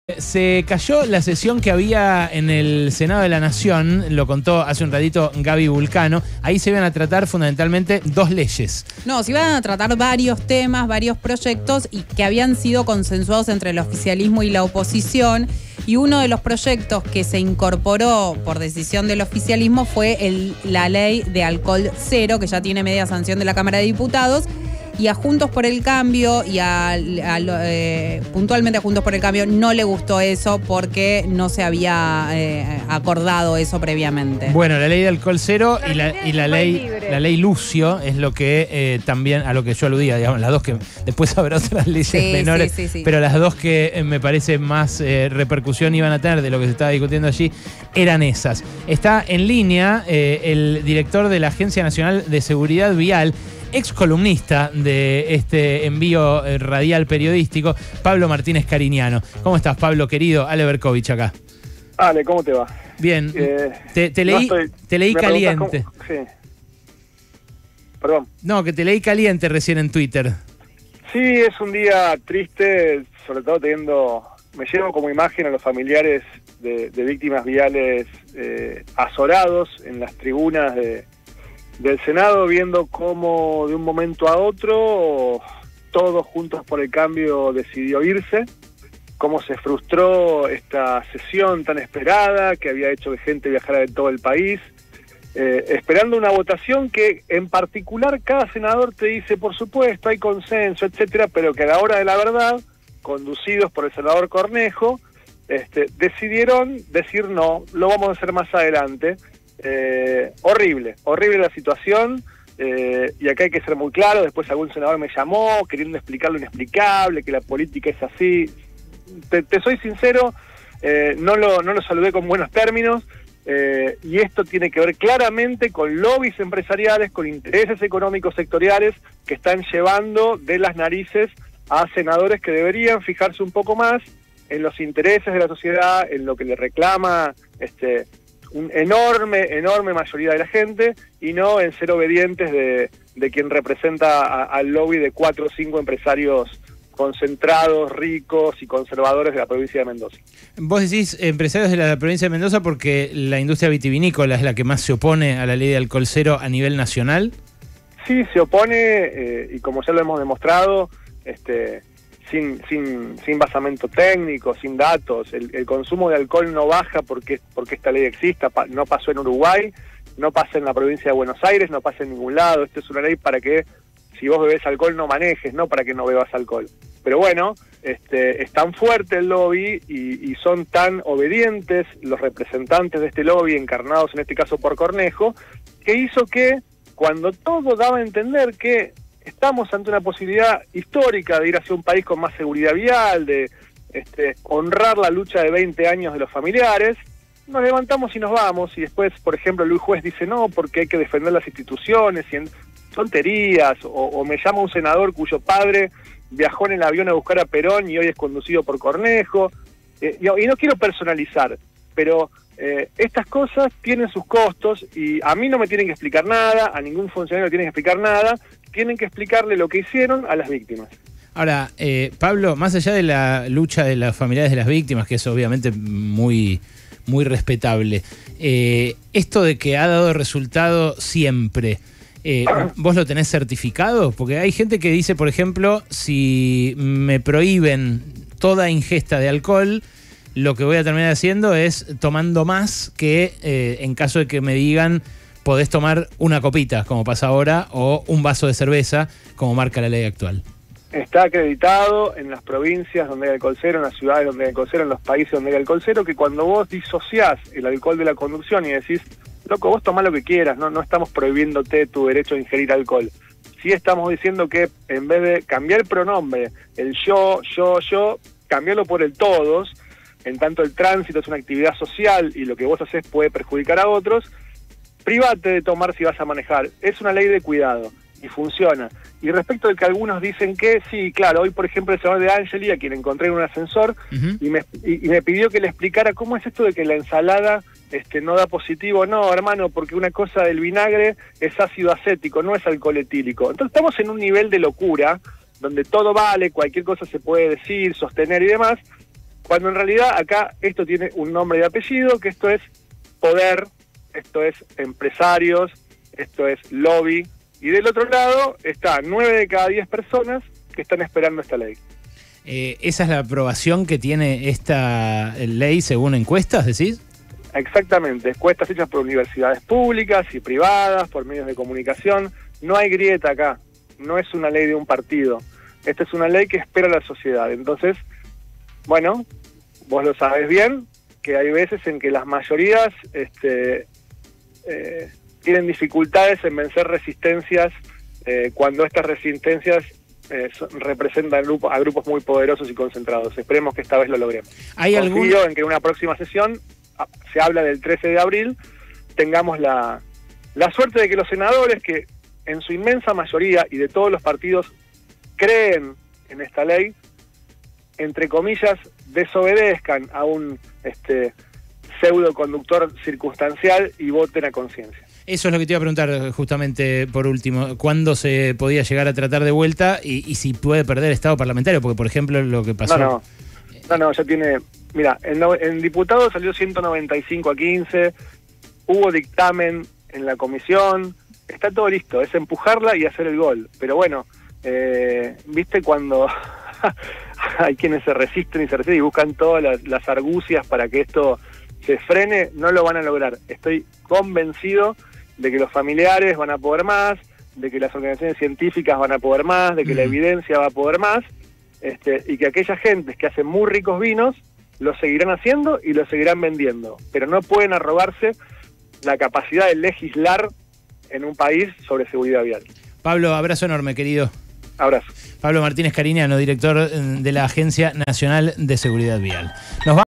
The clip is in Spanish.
Se cayó la sesión que había en el Senado de la Nación, lo contó hace un ratito Gaby Vulcano. Ahí se iban a tratar fundamentalmente dos leyes. No, se iban a tratar varios temas, varios proyectos y que habían sido consensuados entre el oficialismo y la oposición. Y uno de los proyectos que se incorporó por decisión del oficialismo fue la ley de alcohol cero, que ya tiene media sanción de la Cámara de Diputados. Y a Juntos por el Cambio y puntualmente a Juntos por el Cambio no le gustó eso porque no se había acordado eso previamente. Bueno, la ley de alcohol cero y la ley Lucio es lo que también, a lo que yo aludía, digamos, las dos que después habrá otras leyes menores, sí. Pero las dos que me parece más repercusión iban a tener de lo que se estaba discutiendo allí eran esas. Está en línea el director de la Agencia Nacional de Seguridad Vial, ex columnista de este envío radial periodístico, Pablo Martínez Cariñano. ¿Cómo estás, Pablo, querido? Ale Berkovich acá. Ale, ¿cómo te va? Bien. Te leí caliente. Sí. Perdón. No, que te leí caliente recién en Twitter. Sí, es un día triste, sobre todo me llevo como imagen a los familiares de víctimas viales azorados en las tribunas del Senado, viendo cómo de un momento a otro todos Juntos por el Cambio decidió irse, cómo se frustró esta sesión tan esperada que había hecho que gente viajara de todo el país, esperando una votación que en particular cada senador te dice, por supuesto, hay consenso, etcétera, pero que a la hora de la verdad, conducidos por el senador Cornejo, decidieron decir no, lo vamos a hacer más adelante. Horrible la situación, y acá hay que ser muy claro. Después algún senador me llamó queriendo explicar lo inexplicable, que la política es así. Te soy sincero, no lo saludé con buenos términos, y esto tiene que ver claramente con lobbies empresariales, con intereses económicos sectoriales que están llevando de las narices a senadores que deberían fijarse un poco más en los intereses de la sociedad, en lo que le reclama una enorme mayoría de la gente, y no en ser obedientes de quien representa al lobby de 4 o 5 empresarios concentrados, ricos y conservadores de la provincia de Mendoza. Vos decís empresarios de la provincia de Mendoza porque la industria vitivinícola es la que más se opone a la ley de alcohol cero a nivel nacional. Sí, se opone, y como ya lo hemos demostrado, sin basamento técnico, sin datos. El consumo de alcohol no baja porque esta ley exista. No pasó en Uruguay, no pasa en la provincia de Buenos Aires, no pasa en ningún lado. Esta es una ley para que si vos bebés alcohol no manejes, no para que no bebas alcohol. Pero bueno, es tan fuerte el lobby y son tan obedientes los representantes de este lobby, encarnados en este caso por Cornejo, que hizo que cuando todo daba a entender que estamos ante una posibilidad histórica de ir hacia un país con más seguridad vial, de honrar la lucha de 20 años de los familiares, nos levantamos y nos vamos. Y después, por ejemplo, Luis Juez dice no, porque hay que defender las instituciones, y tonterías, o me llama un senador cuyo padre viajó en el avión a buscar a Perón y hoy es conducido por Cornejo, y no quiero personalizar, pero estas cosas tienen sus costos, y a mí no me tienen que explicar nada, a ningún funcionario le tienen que explicar nada, tienen que explicarle lo que hicieron a las víctimas. Ahora, Pablo, más allá de la lucha de las familiares de las víctimas, que es obviamente muy respetable, esto de que ha dado resultado siempre, ¿vos lo tenés certificado? Porque hay gente que dice, por ejemplo, si me prohíben toda ingesta de alcohol, lo que voy a terminar haciendo es tomando más que en caso de que me digan podés tomar una copita, como pasa ahora, o un vaso de cerveza, como marca la ley actual. Está acreditado en las provincias donde hay alcohol cero, en las ciudades donde hay alcohol cero, en los países donde hay alcohol cero, que cuando vos disociás el alcohol de la conducción y decís, loco, vos tomá lo que quieras, no estamos prohibiéndote tu derecho a ingerir alcohol. Sí estamos diciendo que en vez de cambiar el pronombre, el yo, cambiarlo por el todos, en tanto el tránsito es una actividad social y lo que vos haces puede perjudicar a otros, private de tomar si vas a manejar. Es una ley de cuidado y funciona. Y respecto de que algunos dicen que, sí, claro, hoy por ejemplo el senador De Angeli, a quien encontré en un ascensor, y me pidió que le explicara cómo es esto de que la ensalada no da positivo. No, hermano, porque una cosa del vinagre es ácido acético, no es alcohol etílico. Entonces estamos en un nivel de locura donde todo vale, cualquier cosa se puede decir, sostener y demás, Cuando en realidad acá esto tiene un nombre y apellido, que esto es poder, esto es empresarios, esto es lobby, y del otro lado está 9 de cada 10 personas que están esperando esta ley. ¿Esa es la aprobación que tiene esta ley según encuestas, decís? Exactamente, encuestas hechas por universidades públicas y privadas, por medios de comunicación. No hay grieta acá, no es una ley de un partido. Esta es una ley que espera la sociedad. Entonces, bueno, vos lo sabés bien, que hay veces en que las mayorías tienen dificultades en vencer resistencias cuando estas resistencias representan a grupos muy poderosos y concentrados. Esperemos que esta vez lo logremos. Confío en que en una próxima sesión, se habla del 13 de abril, tengamos la suerte de que los senadores, que en su inmensa mayoría y de todos los partidos creen en esta ley, entre comillas, desobedezcan a un pseudo conductor circunstancial y voten a conciencia. Eso es lo que te iba a preguntar justamente por último. ¿Cuándo se podía llegar a tratar de vuelta y si puede perder estado parlamentario? Porque, por ejemplo, lo que pasó... No, ya tiene... Mira, en diputados salió 195-15, hubo dictamen en la comisión, está todo listo, es empujarla y hacer el gol. Pero bueno, ¿viste cuando hay quienes se resisten y buscan todas las argucias para que esto se frene? No lo van a lograr. Estoy convencido de que los familiares van a poder más, de que las organizaciones científicas van a poder más, de que la evidencia va a poder más, y que aquellas gentes que hacen muy ricos vinos lo seguirán haciendo y lo seguirán vendiendo, pero no pueden arrogarse la capacidad de legislar en un país sobre seguridad vial. Pablo, abrazo enorme, querido. Abrazo. Pablo Martínez Cariñano, director de la Agencia Nacional de Seguridad Vial.